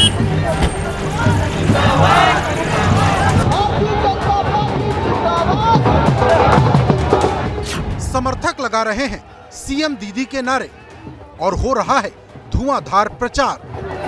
समर्थक लगा रहे हैं सीएम दीदी के नारे और हो रहा है धुआंधार प्रचार।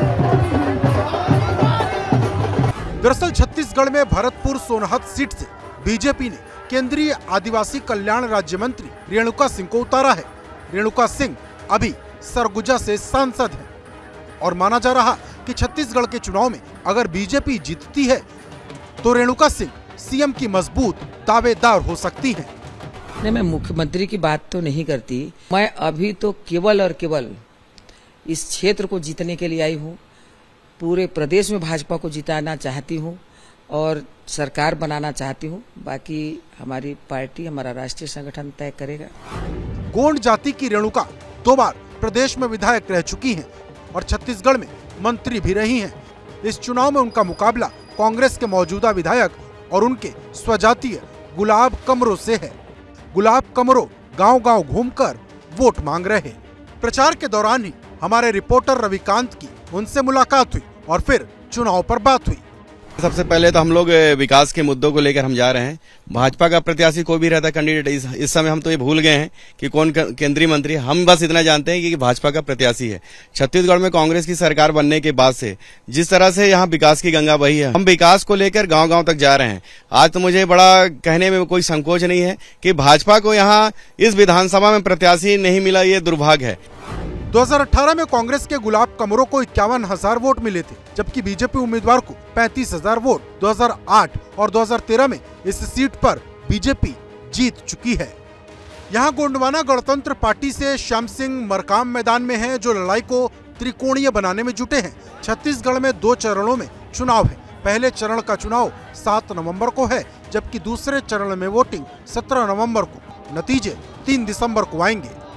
दरअसल छत्तीसगढ़ में भरतपुर सोनहत सीट से बीजेपी ने केंद्रीय आदिवासी कल्याण राज्य मंत्री रेणुका सिंह को उतारा है। रेणुका सिंह अभी सरगुजा से सांसद हैं और माना जा रहा कि छत्तीसगढ़ के चुनाव में अगर बीजेपी जीतती है तो रेणुका सिंह सीएम की मजबूत दावेदार हो सकती हैं। नहीं, मैं मुख्यमंत्री की बात तो नहीं करती। मैं अभी तो केवल और केवल इस क्षेत्र को जीतने के लिए आई हूँ। पूरे प्रदेश में भाजपा को जिताना चाहती हूँ और सरकार बनाना चाहती हूँ। बाकी हमारी पार्टी, हमारा राष्ट्रीय संगठन तय करेगा। गोंड जाति की रेणुका 2 बार प्रदेश में विधायक रह चुकी हैं और छत्तीसगढ़ में मंत्री भी रही हैं। इस चुनाव में उनका मुकाबला कांग्रेस के मौजूदा विधायक और उनके स्वजातीय गुलाब कमरो से है। गुलाब कमरो गांव-गांव घूमकर वोट मांग रहे। प्रचार के दौरान ही हमारे रिपोर्टर रविकांत की उनसे मुलाकात हुई और फिर चुनाव पर बात हुई। सबसे पहले तो हम लोग विकास के मुद्दों को लेकर हम जा रहे हैं। भाजपा का प्रत्याशी कोई भी रहता कैंडिडेट, इस समय हम तो ये भूल गए हैं कि कौन केंद्रीय मंत्री। हम बस इतना जानते हैं कि भाजपा का प्रत्याशी है। छत्तीसगढ़ में कांग्रेस की सरकार बनने के बाद से जिस तरह से यहाँ विकास की गंगा बही है, हम विकास को लेकर गाँव-गाँव तक जा रहे हैं। आज तो मुझे बड़ा कहने में कोई संकोच नहीं है कि भाजपा को यहाँ इस विधानसभा में प्रत्याशी नहीं मिला, ये दुर्भाग्य है। 2018 में कांग्रेस के गुलाब कमरो को 51,000 वोट मिले थे, जबकि बीजेपी उम्मीदवार को 35,000 वोट। 2008 और 2013 में इस सीट पर बीजेपी जीत चुकी है। यहाँ गोंडवाना गणतंत्र पार्टी से श्याम सिंह मरकाम मैदान में हैं, जो लड़ाई को त्रिकोणीय बनाने में जुटे हैं। छत्तीसगढ़ में 2 चरणों में चुनाव है। पहले चरण का चुनाव 7 नवंबर को है, जबकि दूसरे चरण में वोटिंग 17 नवंबर को। नतीजे 3 दिसंबर को आएंगे।